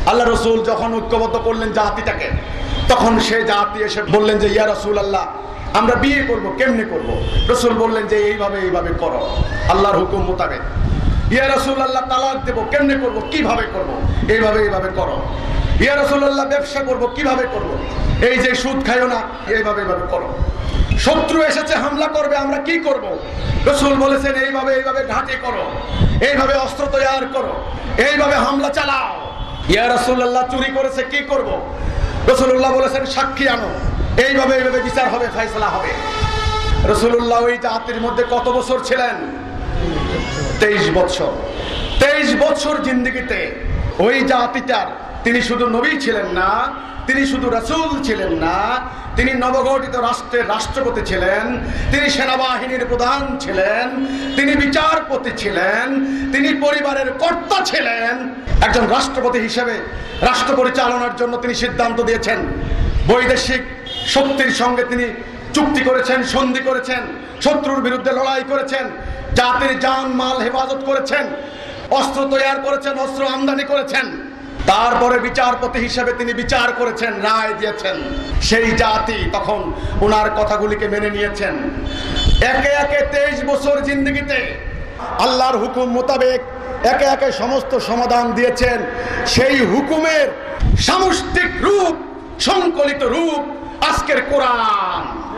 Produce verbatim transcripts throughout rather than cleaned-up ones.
আল্লাহ রসুল যখন ঐক্যবদ্ধ করলেন জাতিটাকে, তখন সে জাতি এসে বললেন যে ইয়া রাসূলুল্লাহ আমরা বিয়ে করব, কেমনে করব? রসুল বললেন যে এইভাবে এইভাবে করো, আল্লাহর হুকুম মোতাবেক। ইয়া রাসূলুল্লাহ তালাক দেব, কেমনে করব, কিভাবে করব? এইভাবে এইভাবে করো। ইয়া রাসূলুল্লাহ ব্যবসা করব, কিভাবে করব? এই যে সুদ খাইও না, এইভাবে এইভাবে করো। শত্রু এসেছে, হামলা করবে, আমরা কি করব? রসুল বলেছেন এইভাবে এইভাবে ঘাঁটি করো, এইভাবে অস্ত্র তৈরি করো, এইভাবে হামলা চালাও। ইয়া রাসূলুল্লাহ চুরি করেছে, কি করব? রাসূলুল্লাহ বলেছেন সাক্ষী আনো, এইভাবে এইভাবে বিচার হবে, ফয়সালা হবে। রাসূলুল্লাহ ওই জাতির মধ্যে কত বছর ছিলেন? তেইশ বছর। তেইশ বছর জিন্দেগিতে ওই জাতিটার তিনি শুধু নবী ছিলেন না, তিনি শুধু রাসূল ছিলেন না, তিনি নবগঠিত রাষ্ট্রের রাষ্ট্রপতি ছিলেন, তিনি সেনাবাহিনীর প্রধান ছিলেন, তিনি বিচারপতি ছিলেন, তিনি পরিবারের কর্তা ছিলেন। একজন রাষ্ট্রপতি হিসেবে রাষ্ট্র পরিচালনার জন্য তিনি সিদ্ধান্ত দিয়েছেন। বৈদেশিক শক্তির সঙ্গে তিনি চুক্তি করেছেন, সন্ধি করেছেন, শত্রুর বিরুদ্ধে লড়াই করেছেন, জাতির জান মাল হেফাজত করেছেন, অস্ত্র তৈরি করেছেন, অস্ত্র আমদানি করেছেন। তারপরে বিচারপতি হিসেবে তিনি বিচার করেছেন, রায় দিয়েছেন। সেই জাতি তখন ওনার কথাগুলিকে মেনে নিয়েছেন। একে একে তেইশ বছর জিন্দেগিতে আল্লাহর হুকুম মোতাবেক একে একে সমস্ত সমাধান দিয়েছেন। সেই হুকুমের সামষ্টিক রূপ, সংকলিত রূপ আজকের কোরআন।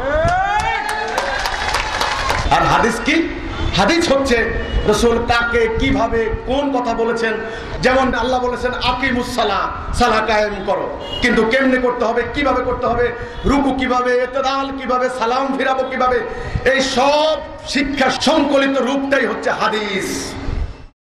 আর হাদিস কি? হাদিস হচ্ছে রাসূল কাকে কিভাবে কোন কথা বলেছেন। যেমন আল্লাহ বলেছেন আকিমুস সালাহ, সালাহ কায়েম করো, কিন্তু কেমনে করতে হবে, কিভাবে করতে হবে, রুকু কিভাবে, ইতিদাল কিভাবে, সালাম ফিরাবো কিভাবে, এই সব শিক্ষা সংকলিত রূপটাই হচ্ছে হাদিস।